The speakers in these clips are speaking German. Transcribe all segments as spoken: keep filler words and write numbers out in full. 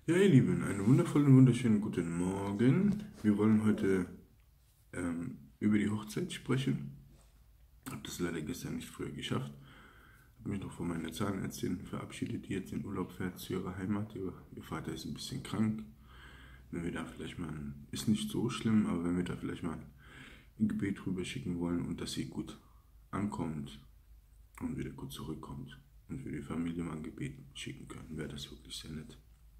Ja, ihr Lieben, einen wundervollen, wunderschönen guten Morgen. Wir wollen heute ähm, über die Hochzeit sprechen. Ich habe das leider gestern nicht früher geschafft. Habe mich noch von meiner Zahnärztin verabschiedet, die jetzt in Urlaub fährt zu ihrer Heimat. Ihr, ihr Vater ist ein bisschen krank. Wenn wir da vielleicht mal, ein, ist nicht so schlimm, aber wenn wir da vielleicht mal ein Gebet rüber schicken wollen und dass sie gut ankommt und wieder gut zurückkommt und für die Familie mal ein Gebet schicken können, wäre das wirklich sehr nett.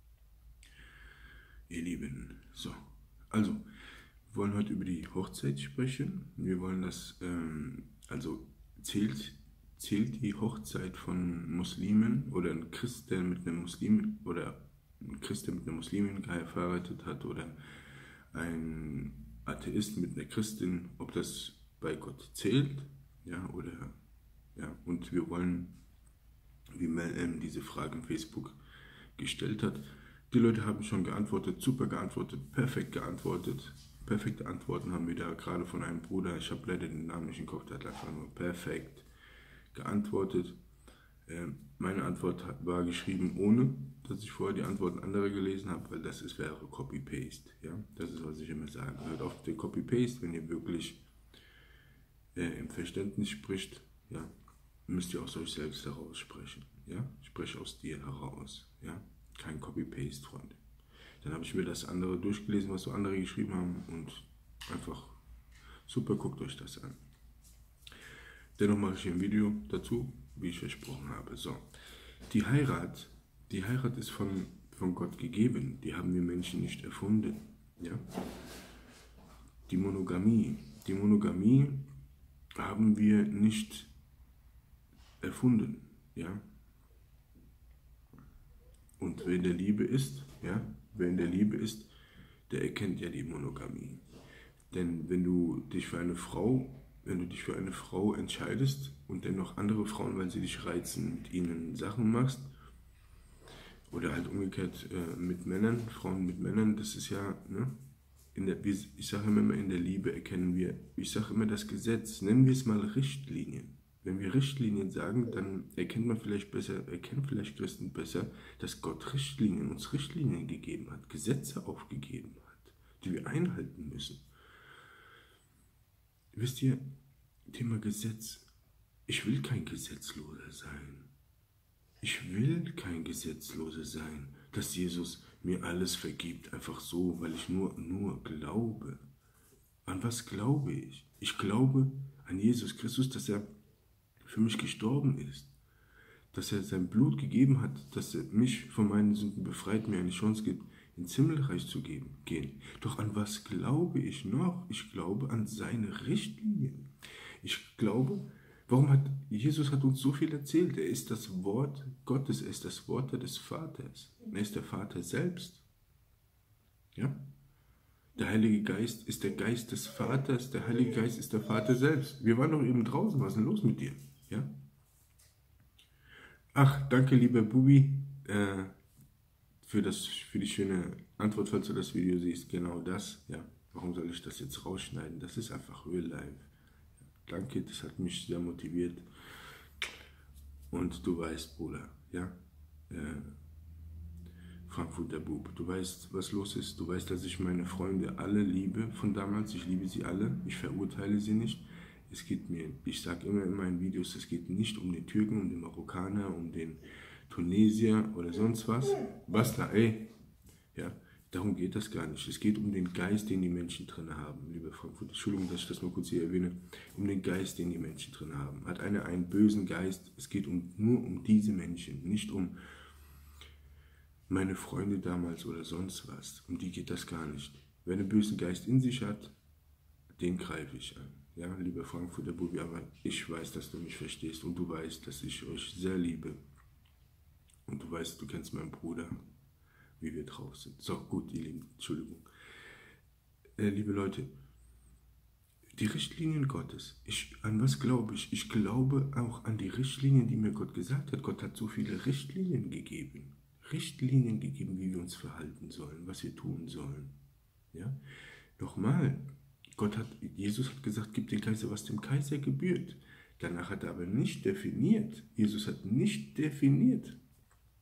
Ihr Lieben, so, also, wir wollen heute über die Hochzeit sprechen. Wir wollen das, ähm, also zählt, zählt die Hochzeit von Muslimen oder ein Christ, der mit einem Muslim oder ein Christ, der mit einer Muslimin geheiratet hat oder ein Atheist mit einer Christin, ob das bei Gott zählt, ja, oder, ja, und wir wollen, wie Mel M diese Frage im Facebook gestellt hat. Die Leute haben schon geantwortet, super geantwortet, perfekt geantwortet. Perfekte Antworten haben wir da gerade von einem Bruder, ich habe leider den Namen nicht im Kopf, der hat einfach nur perfekt geantwortet. Ähm, meine Antwort war geschrieben, ohne dass ich vorher die Antworten anderer gelesen habe, weil das ist, wäre Copy-Paste. Ja? Das ist, was ich immer sage. Hört auf den Copy-Paste, wenn ihr wirklich äh, im Verständnis spricht, ja, müsst ihr aus euch selbst heraus sprechen. Ja? Sprich aus dir heraus. Ja? Kein Copy-Paste, Freunde. Dann habe ich mir das andere durchgelesen, was so andere geschrieben haben und einfach super, guckt euch das an. Dennoch mache ich hier ein Video dazu, wie ich versprochen habe. So, die Heirat, die Heirat ist von, von Gott gegeben, die haben wir Menschen nicht erfunden. Ja? Die Monogamie, die Monogamie haben wir nicht erfunden. Ja? Und wer in der Liebe ist, ja, wer in der Liebe ist, der erkennt ja die Monogamie. Denn wenn du dich für eine Frau, wenn du dich für eine Frau entscheidest und dennoch andere Frauen, weil sie dich reizen, mit ihnen Sachen machst, oder halt umgekehrt äh, mit Männern, Frauen mit Männern, das ist ja, ne, in der, ich sage immer, in der Liebe erkennen wir, ich sage immer das Gesetz, nennen wir es mal Richtlinien. Wenn wir Richtlinien sagen, dann erkennt man vielleicht besser, erkennen vielleicht Christen besser, dass Gott Richtlinien, uns Richtlinien gegeben hat, Gesetze aufgegeben hat, die wir einhalten müssen. Wisst ihr, Thema Gesetz, ich will kein Gesetzloser sein. Ich will kein Gesetzloser sein, dass Jesus mir alles vergibt, einfach so, weil ich nur, nur glaube. An was glaube ich? Ich glaube an Jesus Christus, dass er für mich gestorben ist, dass er sein Blut gegeben hat, dass er mich von meinen Sünden befreit, mir eine Chance gibt, ins Himmelreich zu gehen. Doch an was glaube ich noch? Ich glaube an seine Richtlinien. Ich glaube, warum hat Jesus hat uns so viel erzählt? Er ist das Wort Gottes, er ist das Wort des Vaters. Er ist der Vater selbst. Ja? Der Heilige Geist ist der Geist des Vaters, der Heilige Geist ist der Vater selbst. Wir waren doch eben draußen, was ist denn los mit dir? Ja? Ach, danke lieber Bubi äh, für, das, für die schöne Antwort, falls du das Video siehst. Genau das, ja. Warum soll ich das jetzt rausschneiden? Das ist einfach real life. Danke, das hat mich sehr motiviert. Und du weißt, Bruder, ja, äh, Frankfurter Bub, du weißt, was los ist. Du weißt, dass ich meine Freunde alle liebe von damals. Ich liebe sie alle. Ich verurteile sie nicht. Es geht mir, ich sage immer in meinen Videos, es geht nicht um den Türken, um den Marokkaner, um den Tunesier oder sonst was. Basta, ey. Ja, darum geht das gar nicht. Es geht um den Geist, den die Menschen drin haben. Liebe Frankfurt, Entschuldigung, dass ich das mal kurz hier erwähne. Um den Geist, den die Menschen drin haben. Hat einer einen bösen Geist? Es geht um, nur um diese Menschen, nicht um meine Freunde damals oder sonst was. Um die geht das gar nicht. Wer einen bösen Geist in sich hat, den greife ich an. Ja, lieber Frankfurter Bubi, aber ich weiß, dass du mich verstehst und du weißt, dass ich euch sehr liebe. Und du weißt, du kennst meinen Bruder, wie wir drauf sind. So, gut, ihr Lieben, Entschuldigung. Äh, liebe Leute, die Richtlinien Gottes, ich, an was glaube ich? Ich glaube auch an die Richtlinien, die mir Gott gesagt hat. Gott hat so viele Richtlinien gegeben. Richtlinien gegeben, wie wir uns verhalten sollen, was wir tun sollen. Ja? Nochmal, Gott hat, Jesus hat gesagt, gib dem Kaiser, was dem Kaiser gebührt. Danach hat er aber nicht definiert, Jesus hat nicht definiert,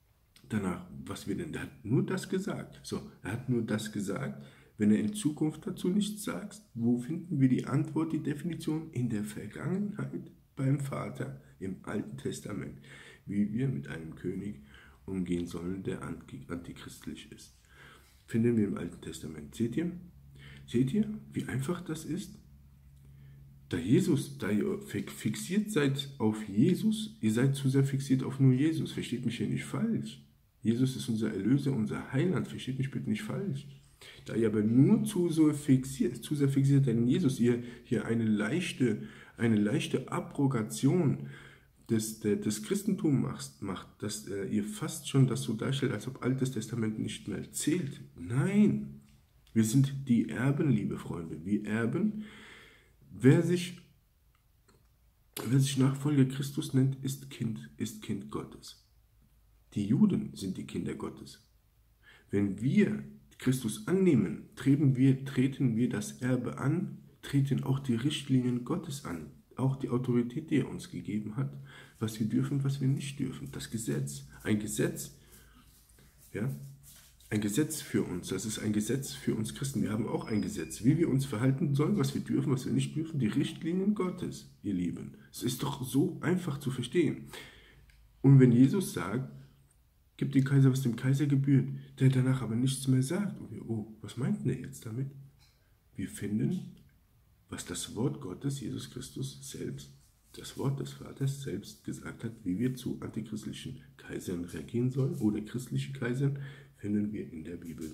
danach, was wir denn, er hat nur das gesagt. So, er hat nur das gesagt. Wenn er in Zukunft dazu nichts sagt, wo finden wir die Antwort, die Definition? In der Vergangenheit beim Vater im Alten Testament, wie wir mit einem König umgehen sollen, der antichristlich ist. Finden wir im Alten Testament. Seht ihr? Seht ihr, wie einfach das ist? Da Jesus, da ihr fixiert seid auf Jesus, ihr seid zu sehr fixiert auf nur Jesus. Versteht mich hier nicht falsch. Jesus ist unser Erlöser, unser Heiland. Versteht mich bitte nicht falsch. Da ihr aber nur zu, so fixiert, zu sehr fixiert seid in Jesus, ihr hier eine leichte, eine leichte Abrogation des, des Christentums macht, macht, dass äh, ihr fast schon das so darstellt, als ob Altes Testament nicht mehr zählt. Nein, wir sind die Erben, liebe Freunde. Wir erben. Wer sich, wer sich Nachfolger Christus nennt, ist Kind, ist Kind Gottes. Die Juden sind die Kinder Gottes. Wenn wir Christus annehmen, treten wir, treten wir das Erbe an, treten auch die Richtlinien Gottes an, auch die Autorität, die er uns gegeben hat, was wir dürfen, was wir nicht dürfen. Das Gesetz, ein Gesetz, ja, ein Gesetz für uns, das ist ein Gesetz für uns Christen. Wir haben auch ein Gesetz, wie wir uns verhalten sollen, was wir dürfen, was wir nicht dürfen, die Richtlinien Gottes, ihr Lieben. Es ist doch so einfach zu verstehen. Und wenn Jesus sagt, gib dem Kaiser, was dem Kaiser gebührt, der danach aber nichts mehr sagt, und wir, oh, was meint denn er jetzt damit? Wir finden, was das Wort Gottes, Jesus Christus selbst, das Wort des Vaters selbst gesagt hat, wie wir zu antichristlichen Kaisern reagieren sollen oder christliche Kaisern, finden wir in der Bibel.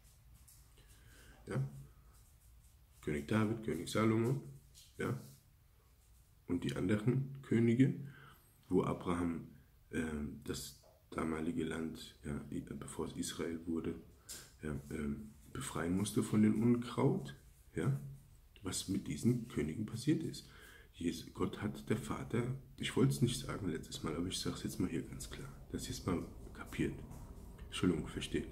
Ja? König David, König Salomo, ja? Und die anderen Könige, wo Abraham äh, das damalige Land, ja, bevor es Israel wurde, ja, äh, befreien musste von dem Unkraut, ja? Was mit diesen Königen passiert ist. Jesus, Gott hat, der Vater, ich wollte es nicht sagen letztes Mal, aber ich sage es jetzt mal hier ganz klar, dass ihr es mal kapiert. Entschuldigung, versteht.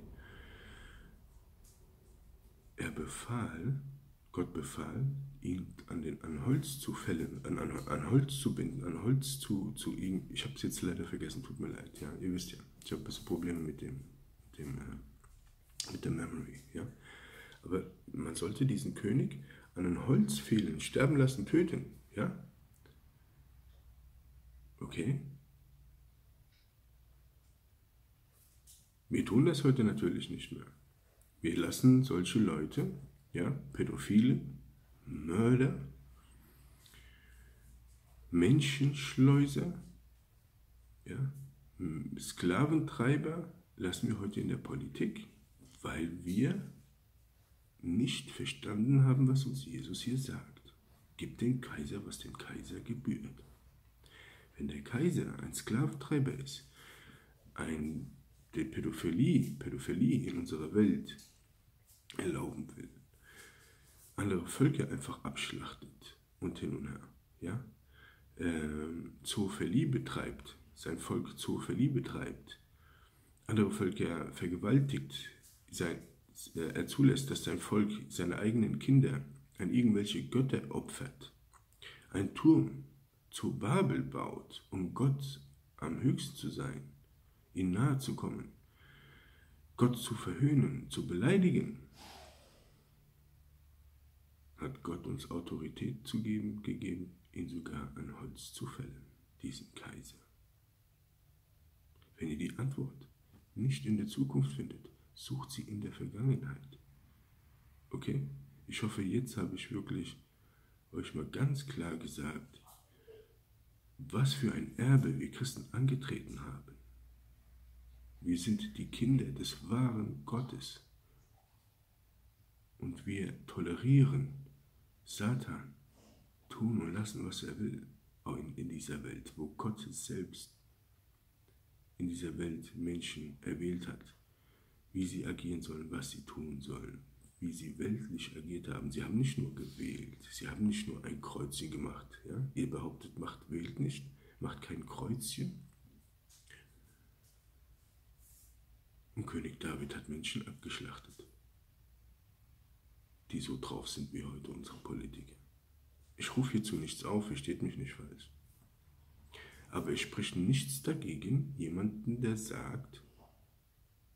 Er befahl, Gott befahl, ihn an, den, an Holz zu fällen, an, an, an Holz zu binden, an Holz zu, zu ihm. Ich habe es jetzt leider vergessen, tut mir leid. Ja, ihr wisst ja, ich habe ein bisschen Probleme mit dem, dem äh, mit der Memory. Ja, aber man sollte diesen König an ein Holz fehlen, sterben lassen, töten. Ja, okay. Wir tun das heute natürlich nicht mehr. Wir lassen solche Leute, ja, Pädophile, Mörder, Menschenschleuser, ja, Sklaventreiber lassen wir heute in der Politik, weil wir nicht verstanden haben, was uns Jesus hier sagt. Gib dem Kaiser, was dem Kaiser gebührt. Wenn der Kaiser ein Sklaventreiber ist, ein die Pädophilie, Pädophilie in unserer Welt erlauben will, andere Völker einfach abschlachtet und hin und her, ja, ähm, Zoophilie betreibt, sein Volk Zoophilie betreibt, andere Völker vergewaltigt, sein, äh, er zulässt, dass sein Volk seine eigenen Kinder an irgendwelche Götter opfert, ein Turm zu Babel baut, um Gott am höchsten zu sein, ihm nahe zu kommen, Gott zu verhöhnen, zu beleidigen, hat Gott uns Autorität zu geben, gegeben, ihn sogar an Holz zu fällen, diesen Kaiser. Wenn ihr die Antwort nicht in der Zukunft findet, sucht sie in der Vergangenheit. Okay? Ich hoffe, jetzt habe ich wirklich euch mal ganz klar gesagt, was für ein Erbe wir Christen angetreten haben. Wir sind die Kinder des wahren Gottes und wir tolerieren Satan, tun und lassen, was er will, auch in, in dieser Welt, wo Gott selbst in dieser Welt Menschen erwählt hat, wie sie agieren sollen, was sie tun sollen, wie sie weltlich agiert haben. Sie haben nicht nur gewählt, sie haben nicht nur ein Kreuzchen gemacht. Ja? Ihr behauptet, macht, wählt nicht, macht kein Kreuzchen. Und König David hat Menschen abgeschlachtet, die so drauf sind wie heute unsere Politiker. Ich rufe hierzu nichts auf, versteht mich nicht falsch. Aber es spricht nichts dagegen, jemanden, der sagt,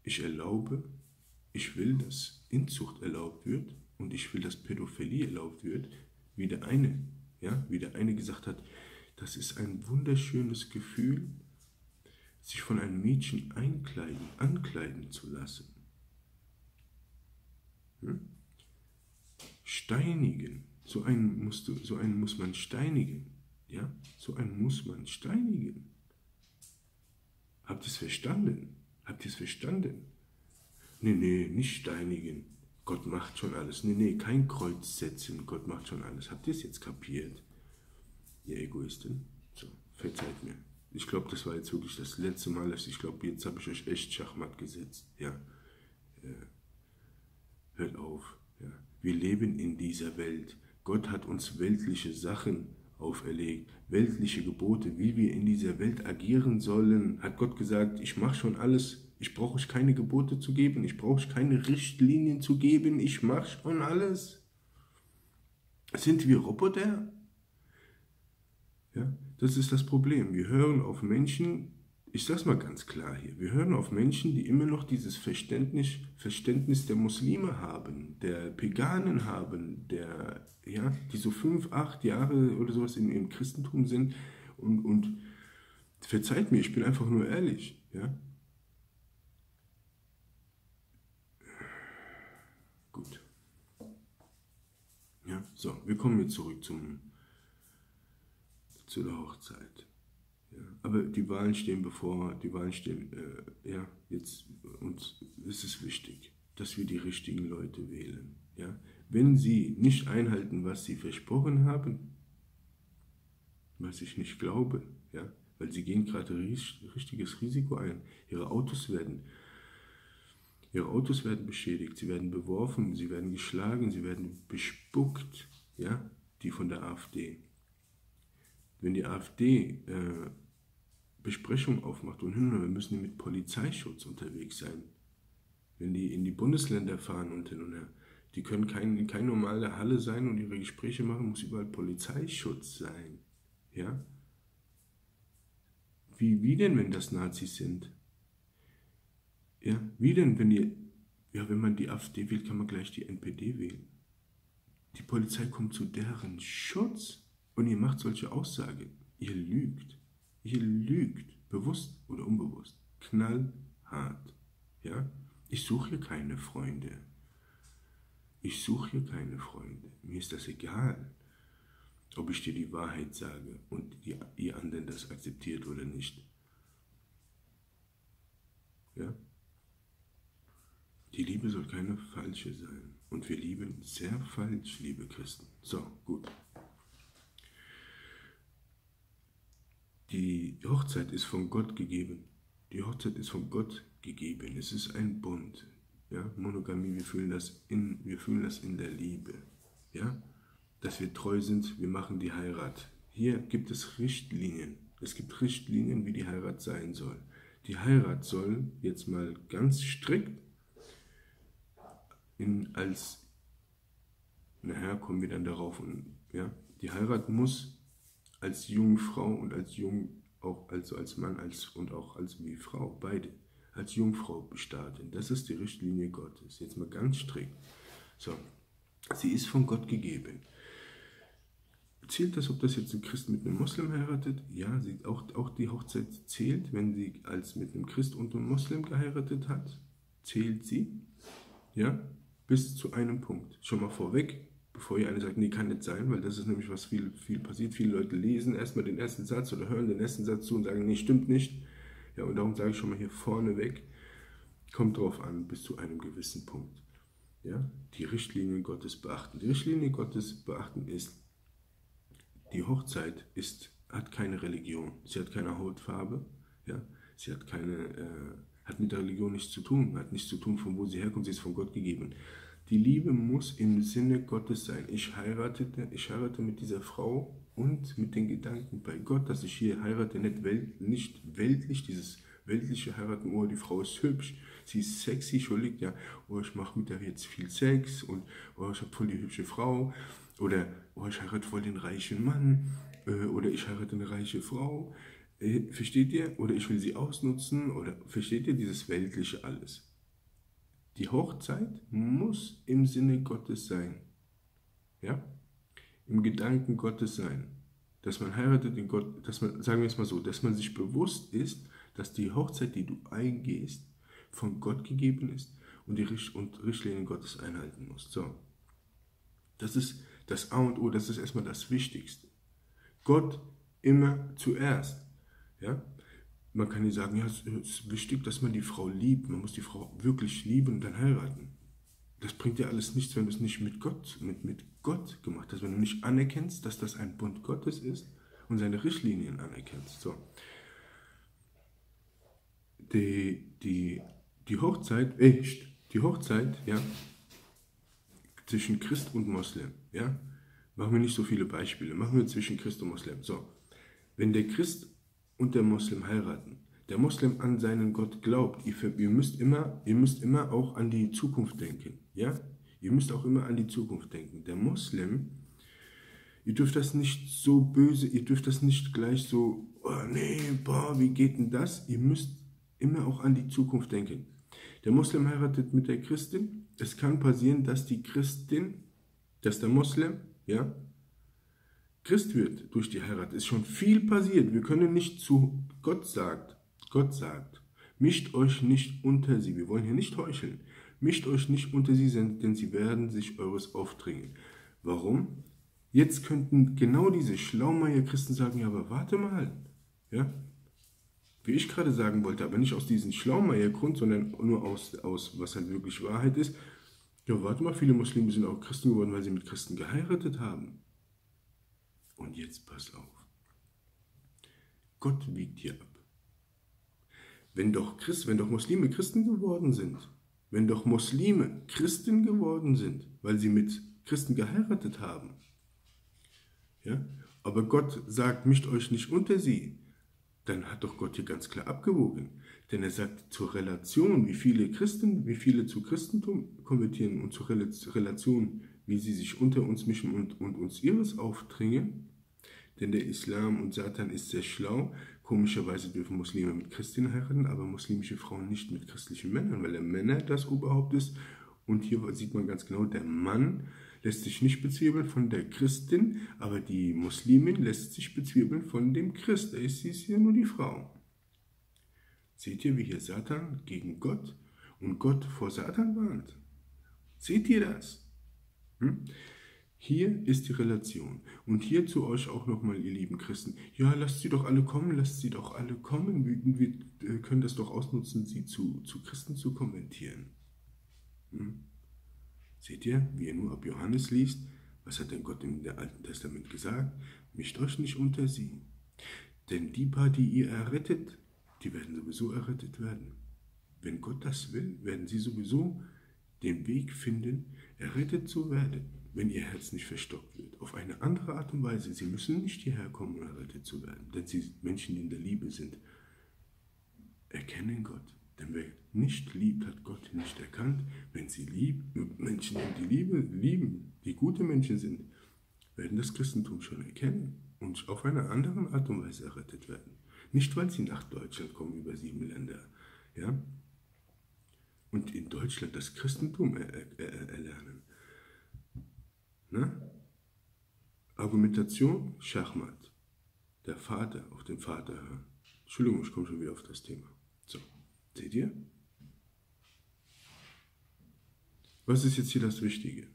ich erlaube, ich will, dass Inzucht erlaubt wird und ich will, dass Pädophilie erlaubt wird, wie der eine, ja, wie der eine gesagt hat, das ist ein wunderschönes Gefühl, sich von einem Mädchen einkleiden, ankleiden zu lassen. Hm? Steinigen, so einen, musst du, so einen muss man steinigen, ja, so einen muss man steinigen. Habt ihr es verstanden? Habt ihr es verstanden? Nee, nee, nicht steinigen. Gott macht schon alles. Nee, nee, kein Kreuz setzen. Gott macht schon alles. Habt ihr es jetzt kapiert? Ihr Egoisten. So, verzeiht mir. Ich glaube, das war jetzt wirklich das letzte Mal. Ich glaube, jetzt habe ich euch echt Schachmatt gesetzt. Ja. Äh, hört auf. Ja. Wir leben in dieser Welt. Gott hat uns weltliche Sachen auferlegt, weltliche Gebote, wie wir in dieser Welt agieren sollen. Hat Gott gesagt, ich mache schon alles. Ich brauche euch keine Gebote zu geben, ich brauche euch keine Richtlinien zu geben, ich mache schon alles. Sind wir Roboter? Ja, das ist das Problem. Wir hören auf Menschen, ich sage es mal ganz klar hier, wir hören auf Menschen, die immer noch dieses Verständnis, Verständnis der Muslime haben, der Peganen haben, der, ja, die so fünf, acht Jahre oder sowas im, im Christentum sind und, und verzeiht mir, ich bin einfach nur ehrlich, ja. Gut. Ja, so, wir kommen jetzt zurück zum, zu der Hochzeit. Ja, aber die Wahlen stehen bevor, die Wahlen stehen, äh, ja, jetzt, und es ist wichtig, dass wir die richtigen Leute wählen. Ja. Wenn sie nicht einhalten, was sie versprochen haben, was ich nicht glaube, ja, weil sie gehen gerade ein richtiges Risiko ein, ihre Autos werden Ihre Autos werden beschädigt, sie werden beworfen, sie werden geschlagen, sie werden bespuckt, ja, die von der AfD. Wenn die AfD äh, Besprechungen aufmacht und hin und her, müssen die mit Polizeischutz unterwegs sein. Wenn die in die Bundesländer fahren und hin und her, die können kein, keine normale Halle sein und ihre Gespräche machen, muss überall Polizeischutz sein, ja. Wie, wie denn, wenn das Nazis sind? Ja, wie denn, wenn die, ja, wenn man die AfD wählt, kann man gleich die N P D wählen. Die Polizei kommt zu deren Schutz und ihr macht solche Aussagen. Ihr lügt. Ihr lügt. Bewusst oder unbewusst. Knallhart. Ja? Ich suche hier keine Freunde. Ich suche hier keine Freunde. Mir ist das egal, ob ich dir die Wahrheit sage und die, ihr anderen das akzeptiert oder nicht. Ja? Die Liebe soll keine falsche sein. Und wir lieben sehr falsch, liebe Christen. So, gut. Die Hochzeit ist von Gott gegeben. Die Hochzeit ist von Gott gegeben. Es ist ein Bund. Ja? Monogamie, wir fühlen das in, wir fühlen das in der Liebe. Ja? Dass wir treu sind, wir machen die Heirat. Hier gibt es Richtlinien. Es gibt Richtlinien, wie die Heirat sein soll. Die Heirat soll, jetzt mal ganz strikt, In, als, nachher kommen wir dann darauf, und, ja, die Heirat muss als Jungfrau und als Jung, auch also als Mann als, und auch als wie Frau, beide, als Jungfrau bestarten. Das ist die Richtlinie Gottes. Jetzt mal ganz strikt. So, sie ist von Gott gegeben. Zählt das, ob das jetzt ein Christ mit einem Moslem heiratet? Ja, sie, auch, auch die Hochzeit zählt, wenn sie als mit einem Christ und einem Moslem geheiratet hat, zählt sie, ja, bis zu einem Punkt. Schon mal vorweg, bevor ihr eine sagt, nee, kann nicht sein, weil das ist nämlich, was viel, viel passiert. Viele Leute lesen erstmal den ersten Satz oder hören den ersten Satz zu und sagen, nee, stimmt nicht. Ja, und darum sage ich schon mal hier vorneweg, kommt drauf an, bis zu einem gewissen Punkt. Ja, die Richtlinien Gottes beachten. Die Richtlinie Gottes beachten ist, die Hochzeit ist, hat keine Religion. Sie hat keine Hautfarbe. Ja, sie hat keine... Äh, hat mit der Religion nichts zu tun, hat nichts zu tun, von wo sie herkommt, sie ist von Gott gegeben. Die Liebe muss im Sinne Gottes sein. Ich heiratete, ich heirate mit dieser Frau und mit den Gedanken bei Gott, dass ich hier heirate, nicht, welt, nicht weltlich, dieses weltliche Heiraten, oh, die Frau ist hübsch, sie ist sexy, entschuldigt, ja, oh, ich mache mit der jetzt viel Sex und oh, ich habe voll die hübsche Frau oder oh, ich heirate voll den reichen Mann äh, oder ich heirate eine reiche Frau. Versteht ihr? Oder ich will sie ausnutzen, oder versteht ihr dieses weltliche alles? Die Hochzeit muss im Sinne Gottes sein. Ja? Im Gedanken Gottes sein. Dass man heiratet in Gott, dass man, sagen wir es mal so, dass man sich bewusst ist, dass die Hochzeit, die du eingehst, von Gott gegeben ist und die Richt- und Richtlinien Gottes einhalten musst. So. Das ist das A und O, das ist erstmal das Wichtigste. Gott immer zuerst. Ja? Man kann nicht sagen, ja, es ist wichtig, dass man die Frau liebt. Man muss die Frau wirklich lieben und dann heiraten. Das bringt dir alles nichts, wenn du es nicht mit Gott, mit, mit Gott gemacht hast. Wenn du nicht anerkennst, dass das ein Bund Gottes ist und seine Richtlinien anerkennst. So. Die, die, die Hochzeit, echt, die Hochzeit, ja, zwischen Christ und Moslem, ja, machen wir nicht so viele Beispiele, machen wir zwischen Christ und Moslem. So, wenn der Christ und der Moslem heiraten, der Moslem an seinen Gott glaubt, ihr, ihr, müsst immer, ihr müsst immer auch an die Zukunft denken, ja, ihr müsst auch immer an die Zukunft denken. Der Moslem, ihr dürft das nicht so böse, ihr dürft das nicht gleich so, oh nee, boah, wie geht denn das? Ihr müsst immer auch an die Zukunft denken. Der Moslem heiratet mit der Christin. Es kann passieren, dass die Christin, dass der Moslem, ja, Christ wird durch die Heirat. Es ist schon viel passiert. Wir können nicht zu, Gott sagt, Gott sagt, mischt euch nicht unter sie. Wir wollen hier nicht heucheln. Mischt euch nicht unter sie, denn sie werden sich eures aufdringen. Warum? Jetzt könnten genau diese Schlaumeier-Christen sagen, ja, aber warte mal, ja, wie ich gerade sagen wollte, aber nicht aus diesem Schlaumeier-Grund, sondern nur aus, aus, was halt wirklich Wahrheit ist. Ja, warte mal, viele Muslime sind auch Christen geworden, weil sie mit Christen geheiratet haben. Und jetzt pass auf. Gott wiegt hier ab. Wenn doch, Christ, wenn doch Muslime Christen geworden sind, wenn doch Muslime Christen geworden sind, weil sie mit Christen geheiratet haben, ja, aber Gott sagt, mischt euch nicht unter sie, dann hat doch Gott hier ganz klar abgewogen. Denn er sagt zur Relation, wie viele Christen, wie viele zu Christentum konvertieren und zur Relation, wie sie sich unter uns mischen und, und uns ihres aufdringen. Denn der Islam und Satan ist sehr schlau. Komischerweise dürfen Muslime mit Christinnen heiraten, aber muslimische Frauen nicht mit christlichen Männern, weil der Männer das Oberhaupt ist. Und hier sieht man ganz genau, der Mann lässt sich nicht bezwirbeln von der Christin, aber die Muslimin lässt sich bezwirbeln von dem Christ. Da ist sie hier nur die Frau. Seht ihr, wie hier Satan gegen Gott und Gott vor Satan warnt? Seht ihr das? Hm? Hier ist die Relation. Und hier zu euch auch nochmal, ihr lieben Christen. Ja, lasst sie doch alle kommen, lasst sie doch alle kommen. Wir, wir können das doch ausnutzen, sie zu, zu Christen zu konvertieren. Hm? Seht ihr, wie ihr nur ab Johannes liest, was hat denn Gott im Alten Testament gesagt? Mischt euch nicht unter sie. Denn die paar, die ihr errettet, die werden sowieso errettet werden. Wenn Gott das will, werden sie sowieso den Weg finden, errettet zu werden, wenn ihr Herz nicht verstockt wird. Auf eine andere Art und Weise. Sie müssen nicht hierher kommen, um errettet zu werden. Denn sie Menschen, die in der Liebe sind, erkennen Gott. Denn wer nicht liebt, hat Gott nicht erkannt. Wenn sie lieben, Menschen, die die Liebe lieben, die gute Menschen sind, werden das Christentum schon erkennen und auf eine andere Art und Weise errettet werden. Nicht, weil sie nach Deutschland kommen, über sieben Länder, ja, und in Deutschland das Christentum er, er, er, erlernen. Ne? Argumentation, Schachmatt. Der Vater auf den Vater hören. Entschuldigung, ich komme schon wieder auf das Thema. So, seht ihr? Was ist jetzt hier das Wichtige?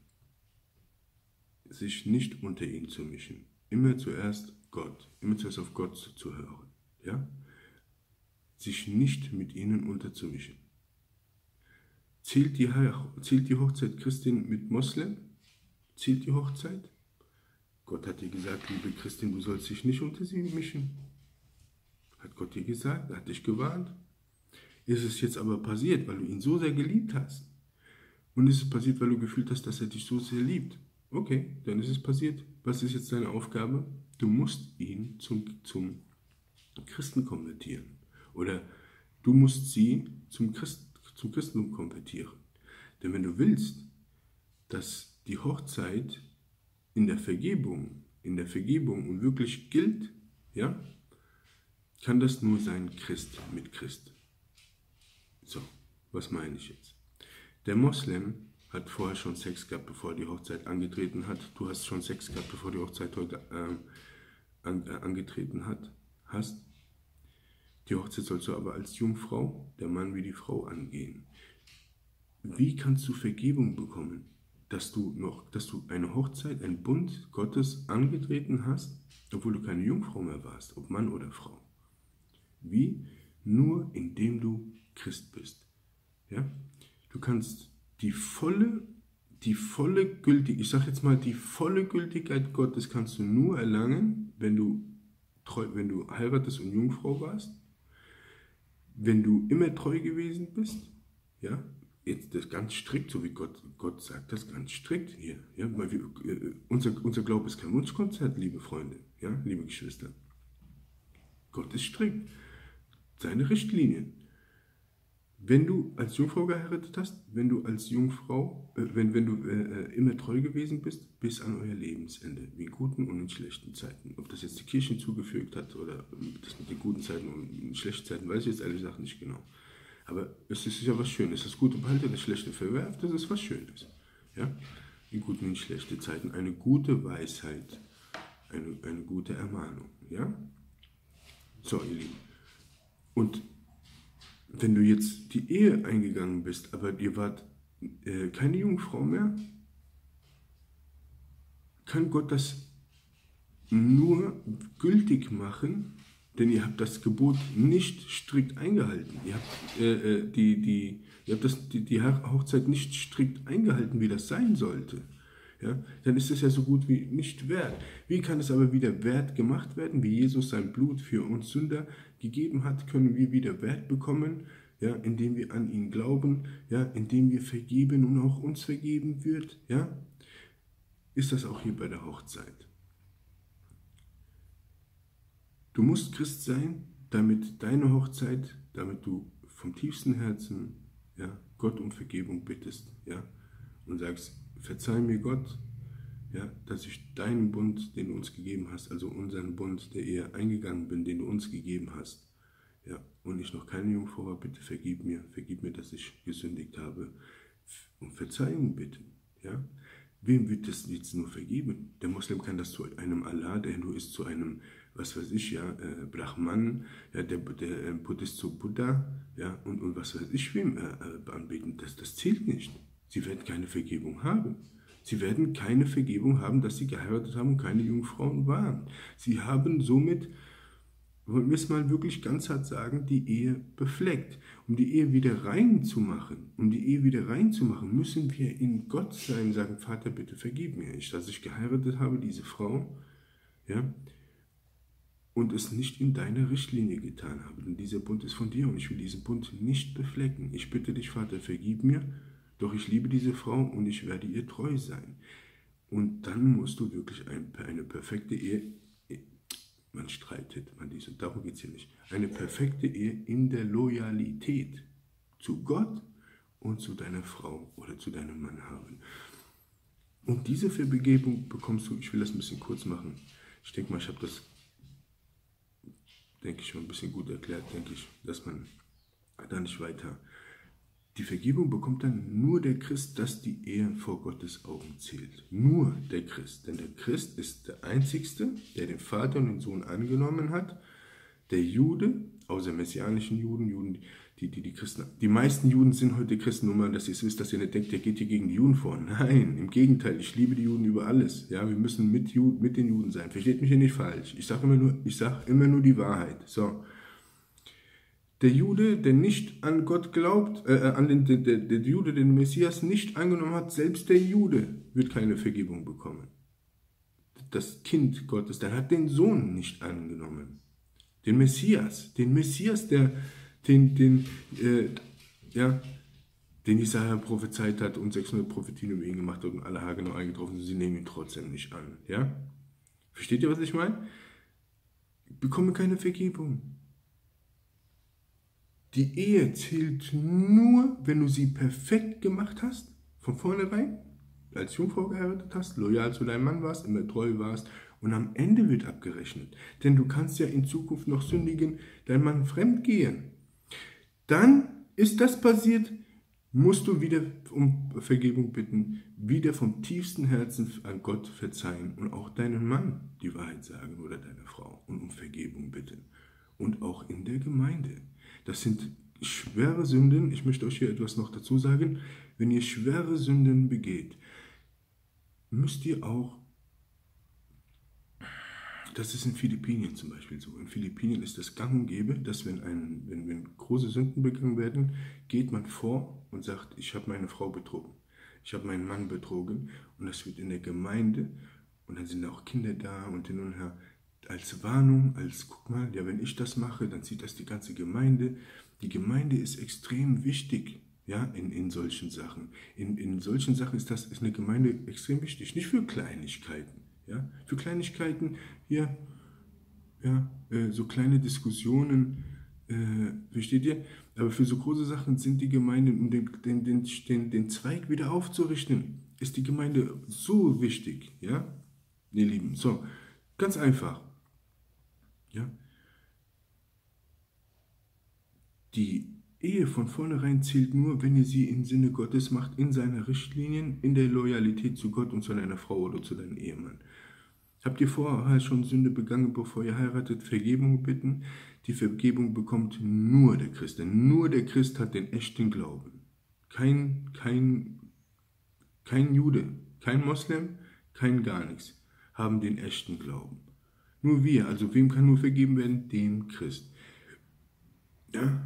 Sich nicht unter ihn zu mischen. Immer zuerst Gott, immer zuerst auf Gott zu hören. Ja? Sich nicht mit ihnen unterzumischen. Zählt die, zählt die Hochzeit Christin mit Moslem? Zählt die Hochzeit? Gott hat dir gesagt, liebe Christin, du sollst dich nicht unter sie mischen. Hat Gott dir gesagt, er hat dich gewarnt. Ist es jetzt aber passiert, weil du ihn so sehr geliebt hast? Und ist es passiert, weil du gefühlt hast, dass er dich so sehr liebt? Okay, dann ist es passiert. Was ist jetzt deine Aufgabe? Du musst ihn zum, zum Christen konvertieren. Oder du musst sie zum, Christ, zum Christentum konvertieren. Denn wenn du willst, dass die Hochzeit in der Vergebung, in der Vergebung und wirklich gilt, ja, kann das nur sein Christ mit Christ. So, was meine ich jetzt? Der Moslem hat vorher schon Sex gehabt, bevor er die Hochzeit angetreten hat. Du hast schon Sex gehabt, bevor die Hochzeit heute äh, an, äh, angetreten hat, hast. Die Hochzeit sollst du aber als Jungfrau, der Mann wie die Frau, angehen. Wie kannst du Vergebung bekommen, dass du noch, dass du eine Hochzeit, einen Bund Gottes angetreten hast, obwohl du keine Jungfrau mehr warst, ob Mann oder Frau? Wie? Nur indem du Christ bist. Ja? Du kannst die volle, die volle Gültigkeit, ich sage jetzt mal, die volle Gültigkeit Gottes kannst du nur erlangen, wenn du, treu, wenn du heiratest und Jungfrau warst, wenn du immer treu gewesen bist, ja, jetzt das ganz strikt, so wie Gott, Gott sagt, das ganz strikt hier, ja, weil wir, äh, unser, unser Glaube ist kein Wunschkonzert, liebe Freunde, ja, liebe Geschwister. Gott ist strikt, seine Richtlinien. Wenn du als Jungfrau geheiratet hast, wenn du als Jungfrau, äh, wenn, wenn du äh, immer treu gewesen bist, bis an euer Lebensende, in guten und in schlechten Zeiten. Ob das jetzt die Kirche hinzugefügt hat oder das mit den guten Zeiten und den schlechten Zeiten, weiß ich jetzt ehrlich gesagt nicht genau. Aber es ist ja was Schönes. Das Gute behaltet, das Schlechte verwerft, das ist was Schönes. Ja? In guten und in schlechten Zeiten eine gute Weisheit, eine, eine gute Ermahnung. Ja? So, ihr Lieben. Und wenn du jetzt die Ehe eingegangen bist, aber ihr wart äh, keine Jungfrau mehr, kann Gott das nur gültig machen, denn ihr habt das Gebot nicht strikt eingehalten. Ihr habt, äh, die, die, ihr habt das, die, die Hochzeit nicht strikt eingehalten, wie das sein sollte. Ja? Dann ist es ja so gut wie nicht wert. Wie kann es aber wieder wert gemacht werden, wie Jesus sein Blut für uns Sünder gegeben hat, können wir wieder Wert bekommen, ja, indem wir an ihn glauben, ja, indem wir vergeben und auch uns vergeben wird, ja, ist das auch hier bei der Hochzeit. Du musst Christ sein, damit deine Hochzeit, damit du vom tiefsten Herzen, ja, Gott um Vergebung bittest, ja, und sagst, verzeih mir Gott, ja, dass ich deinen Bund, den du uns gegeben hast, also unseren Bund der Ehe eingegangen bin, den du uns gegeben hast, ja, und ich noch keine Jungfrau war, bitte vergib mir, vergib mir, dass ich gesündigt habe, und Verzeihung bitte, ja. Wem wird das jetzt nur vergeben? Der Moslem kann das zu einem Allah, der Hindu ist zu einem, was weiß ich, ja, äh, Brahman, ja, der, der äh, Buddhist zu Buddha, ja, und, und was weiß ich wem äh, äh, anbeten. Das, das zählt nicht. Sie werden keine Vergebung haben. Sie werden keine Vergebung haben, dass sie geheiratet haben und keine Jungfrauen waren. Sie haben somit, wollen wir es mal wirklich ganz hart sagen, die Ehe befleckt. Um die Ehe wieder rein zu machen, um die Ehe wieder rein zu machen, müssen wir in Gott sein, sagen, Vater, bitte vergib mir, ich, dass ich geheiratet habe, diese Frau, ja, und es nicht in deiner Richtlinie getan habe. Denn dieser Bund ist von dir und ich will diesen Bund nicht beflecken. Ich bitte dich, Vater, vergib mir, doch ich liebe diese Frau und ich werde ihr treu sein. Und dann musst du wirklich ein, eine perfekte Ehe, man streitet, man dies und darum geht es hier nicht, eine perfekte Ehe in der Loyalität zu Gott und zu deiner Frau oder zu deinem Mann haben. Und diese Vergebung bekommst du, ich will das ein bisschen kurz machen, ich denke mal, ich habe das, denke ich, schon ein bisschen gut erklärt, denke ich, dass man da nicht weiter. Die Vergebung bekommt dann nur der Christ, dass die Ehe vor Gottes Augen zählt. Nur der Christ. Denn der Christ ist der Einzigste, der den Vater und den Sohn angenommen hat. Der Jude, außer messianischen Juden, Juden, die, die, die Christen, die meisten Juden sind heute Christen, nur mal, dass ihr es wisst, dass ihr nicht denkt, der geht hier gegen die Juden vor. Nein, im Gegenteil, ich liebe die Juden über alles. Ja, wir müssen mit, Juden, mit den Juden sein. Versteht mich hier nicht falsch. Ich sage immer nur, ich sage immer nur die Wahrheit. So. Der Jude, der nicht an Gott glaubt, äh, an den, der, der, der Jude, den Messias nicht angenommen hat, selbst der Jude wird keine Vergebung bekommen. Das Kind Gottes, der hat den Sohn nicht angenommen. Den Messias, den Messias, der, den, den, äh, ja, den Jesaja prophezeit hat und sechshundert Prophetien über ihn gemacht hat und alle haargenau eingetroffen sind, sie nehmen ihn trotzdem nicht an. Ja? Versteht ihr, was ich meine? Ich bekomme keine Vergebung. Die Ehe zählt nur, wenn du sie perfekt gemacht hast, von vornherein, als Jungfrau geheiratet hast, loyal zu deinem Mann warst, immer treu warst und am Ende wird abgerechnet. Denn du kannst ja in Zukunft noch sündigen, dein Mann fremd gehen. Dann ist das passiert, musst du wieder um Vergebung bitten, wieder vom tiefsten Herzen an Gott verzeihen und auch deinem Mann die Wahrheit sagen oder deiner Frau und um Vergebung bitten. Und auch in der Gemeinde. Das sind schwere Sünden. Ich möchte euch hier etwas noch dazu sagen. Wenn ihr schwere Sünden begeht, müsst ihr auch, das ist in Philippinen zum Beispiel so, in Philippinen ist das gang und gäbe, dass wenn, ein, wenn, wenn große Sünden begangen werden, geht man vor und sagt, ich habe meine Frau betrogen, ich habe meinen Mann betrogen, und das wird in der Gemeinde, und dann sind auch Kinder da und hin und her, als Warnung, als, guck mal, ja, wenn ich das mache, dann sieht das die ganze Gemeinde. Die Gemeinde ist extrem wichtig, ja, in, in solchen Sachen. In, in solchen Sachen ist das ist eine Gemeinde extrem wichtig, nicht für Kleinigkeiten. Ja, für Kleinigkeiten, hier, ja, äh, so kleine Diskussionen, äh, versteht ihr? Aber für so große Sachen sind die Gemeinden, um den, den, den, den, den Zweig wieder aufzurichten, ist die Gemeinde so wichtig, ja, ihr Lieben. So, ganz einfach. Ja? Die Ehe von vornherein zählt nur, wenn ihr sie im Sinne Gottes macht, in seiner Richtlinien, in der Loyalität zu Gott und zu deiner Frau oder zu deinem Ehemann. Habt ihr vorher schon Sünde begangen, bevor ihr heiratet, Vergebung bitten? Die Vergebung bekommt nur der Christ, denn nur der Christ hat den echten Glauben. Kein, kein, kein Jude, kein Moslem, kein gar nichts haben den echten Glauben. Nur wir, also wem kann nur vergeben werden? Dem Christ. Ja?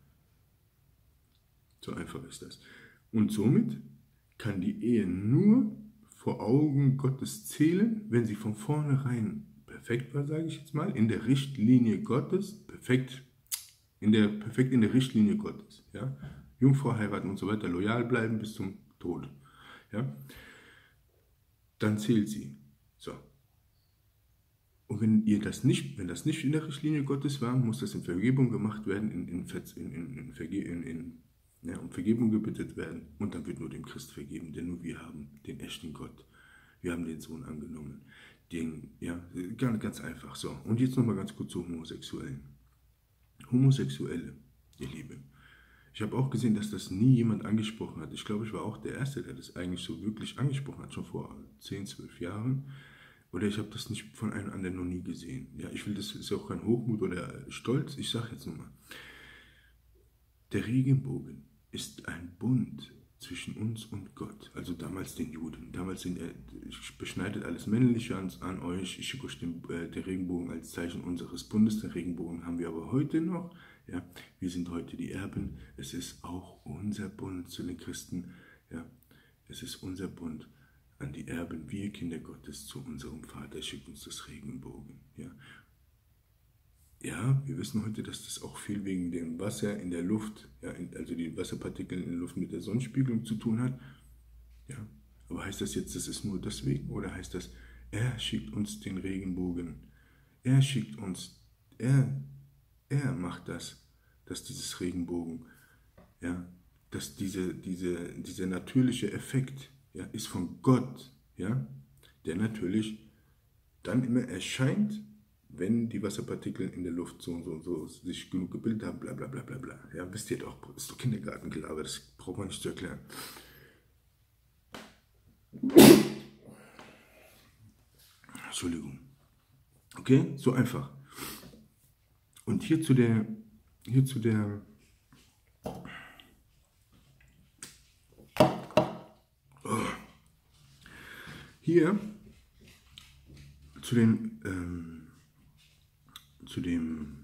So einfach ist das. Und somit kann die Ehe nur vor Augen Gottes zählen, wenn sie von vornherein perfekt war, sage ich jetzt mal, in der Richtlinie Gottes, perfekt in der, perfekt in der Richtlinie Gottes. Ja? Jungfrau heiraten und so weiter, loyal bleiben bis zum Tod. Ja? Dann zählt sie. So. Und wenn ihr das nicht, wenn das nicht in der Richtlinie Gottes war, muss das in Vergebung gemacht werden, in, in, in, in, in, Verge in, in ja, um Vergebung gebittet werden. Und dann wird nur dem Christ vergeben, denn nur wir haben den echten Gott. Wir haben den Sohn angenommen. Den, ja, ganz, ganz einfach. So, und jetzt nochmal ganz kurz zu Homosexuellen. Homosexuelle, ihr Lieben. Ich habe auch gesehen, dass das nie jemand angesprochen hat. Ich glaube, ich war auch der Erste, der das eigentlich so wirklich angesprochen hat, schon vor zehn, zwölf Jahren. Oder ich habe das nicht von einem anderen noch nie gesehen. Ja, ich will, das ist auch kein Hochmut oder Stolz. Ich sage jetzt nochmal, der Regenbogen ist ein Bund zwischen uns und Gott. Also damals den Juden. Damals sind, äh, beschneidet alles Männliche an, an euch. Ich schicke euch den, äh, den Regenbogen als Zeichen unseres Bundes. Den Regenbogen haben wir aber heute noch. Ja, wir sind heute die Erben. Es ist auch unser Bund zu den Christen. Ja, es ist unser Bund an die Erben, wir Kinder Gottes, zu unserem Vater, schickt uns das Regenbogen. Ja. Ja, wir wissen heute, dass das auch viel wegen dem Wasser in der Luft, ja, also die Wasserpartikel in der Luft mit der Sonnenspiegelung zu tun hat. Ja. Aber heißt das jetzt, das ist nur deswegen, oder heißt das, er schickt uns den Regenbogen? Er schickt uns, er, er macht das, dass dieses Regenbogen, ja, dass diese, diese, dieser natürliche Effekt, ja, ist von Gott, ja, der natürlich dann immer erscheint, wenn die Wasserpartikel in der Luft so und so und so sich genug gebildet haben, bla bla bla bla bla. Ja, wisst ihr doch, ist doch Kindergartengelaber, das braucht man nicht zu erklären. Entschuldigung. Okay, so einfach. Und hier zu der, hier zu der, hier zu den, ähm, zu dem,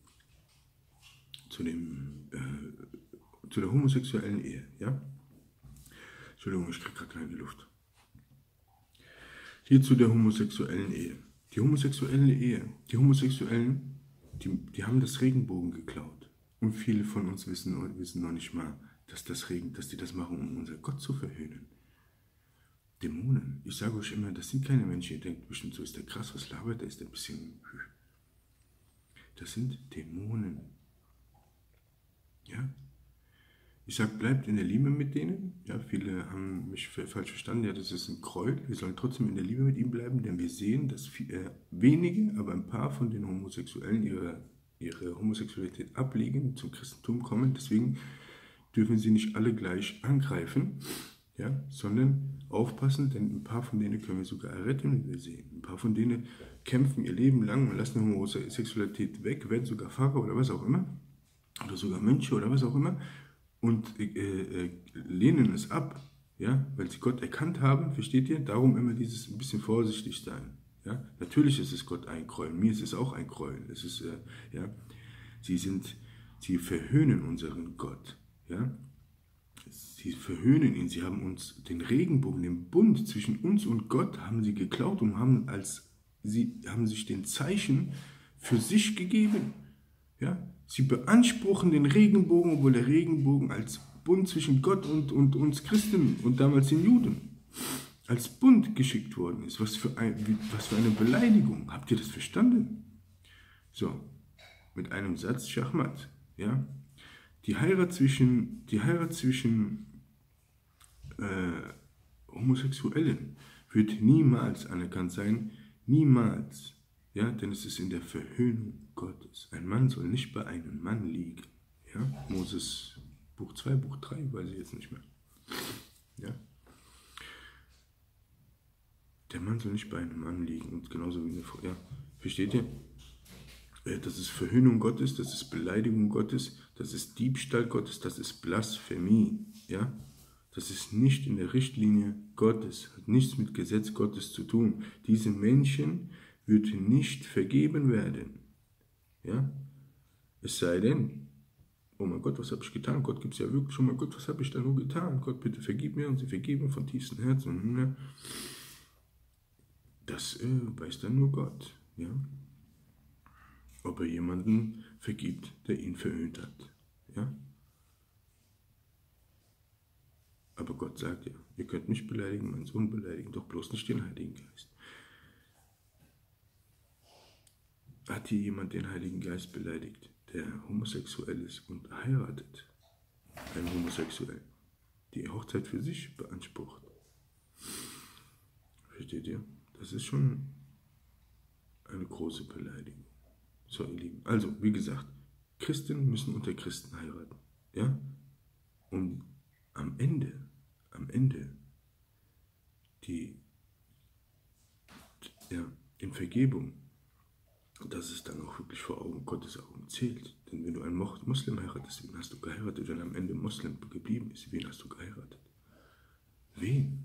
zu dem, äh, zu der homosexuellen Ehe, ja? Entschuldigung, ich kriege gerade keine Luft. Hier zu der homosexuellen Ehe. Die homosexuelle Ehe, die Homosexuellen, die, die haben das Regenbogen geklaut. Und viele von uns wissen, wissen noch nicht mal, dass, das Regen, dass die das machen, um unser Gott zu verhöhnen. Dämonen. Ich sage euch immer, das sind keine Menschen, ihr denkt bestimmt, so ist der krass, was labert, der ist ein bisschen... Das sind Dämonen. Ja? Ich sage, bleibt in der Liebe mit denen. Ja, viele haben mich falsch verstanden, ja, das ist ein Gräuel. Wir sollen trotzdem in der Liebe mit ihm bleiben, denn wir sehen, dass viele, wenige, aber ein paar von den Homosexuellen ihre, ihre Homosexualität ablegen, zum Christentum kommen. Deswegen dürfen sie nicht alle gleich angreifen, ja, sondern aufpassen, denn ein paar von denen können wir sogar erretten, wie wir sehen. Ein paar von denen kämpfen ihr Leben lang und lassen Homosexualität weg, werden sogar Pfarrer oder was auch immer, oder sogar Mönche oder was auch immer, und äh, äh, lehnen es ab, ja, weil sie Gott erkannt haben, versteht ihr? Darum immer dieses ein bisschen vorsichtig sein. Ja? Natürlich ist es Gott ein Gräueln, mir ist es auch ein Gräueln. Es ist, äh, ja, sie sind, sie verhöhnen unseren Gott, ja. Sie verhöhnen ihn, sie haben uns den Regenbogen, den Bund zwischen uns und Gott, haben sie geklaut und haben, als, sie haben sich den Zeichen für sich gegeben. Ja? Sie beanspruchen den Regenbogen, obwohl der Regenbogen als Bund zwischen Gott und, und uns Christen und damals den Juden als Bund geschickt worden ist. Was für, ein, was für eine Beleidigung. Habt ihr das verstanden? So, mit einem Satz Schachmatt. Ja? Die Heirat zwischen, die Heirat zwischen äh, Homosexuellen wird niemals anerkannt sein. Niemals. Ja, denn es ist in der Verhöhnung Gottes. Ein Mann soll nicht bei einem Mann liegen. Ja? Moses Buch zwei, Buch drei, weiß ich jetzt nicht mehr. Ja? Der Mann soll nicht bei einem Mann liegen. Und genauso wie eine Frau. Ja, versteht ihr? Das ist Verhöhnung Gottes, das ist Beleidigung Gottes, das ist Diebstahl Gottes, das ist Blasphemie. Ja? Das ist nicht in der Richtlinie Gottes, hat nichts mit Gesetz Gottes zu tun. Diese Menschen wird nicht vergeben werden. Ja? Es sei denn, oh mein Gott, was habe ich getan? Gott gibt es ja wirklich, oh mein Gott, was habe ich da nur getan? Gott, bitte vergib mir, und sie vergeben von tiefstem Herzen. Das äh, weiß dann nur Gott. Ja? Ob er jemanden vergibt, der ihn verhöhnt hat. Ja? Aber Gott sagt ja, ihr könnt mich beleidigen, meinen Sohn beleidigen, doch bloß nicht den Heiligen Geist. Hat hier jemand den Heiligen Geist beleidigt, der homosexuell ist und heiratet, einen Homosexuellen, die Hochzeit für sich beansprucht? Versteht ihr? Das ist schon eine große Beleidigung. So, ihr Lieben. Also, wie gesagt, Christen müssen unter Christen heiraten. Ja? Und am Ende, am Ende, die, ja, in Vergebung, dass es dann auch wirklich vor Augen Gottes Augen zählt. Denn wenn du einen Muslim heiratest, wen hast du geheiratet? Wenn er am Ende Muslim geblieben ist, wen hast du geheiratet? Wen?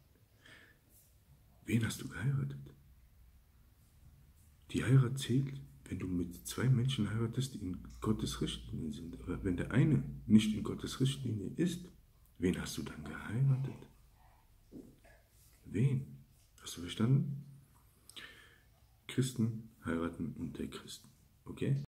Wen hast du geheiratet? Die Heirat zählt, wenn du mit zwei Menschen heiratest, die in Gottes Richtlinie sind. Aber wenn der eine nicht in Gottes Richtlinie ist, wen hast du dann geheiratet? Wen? Hast du verstanden? Christen heiraten unter Christen. Okay?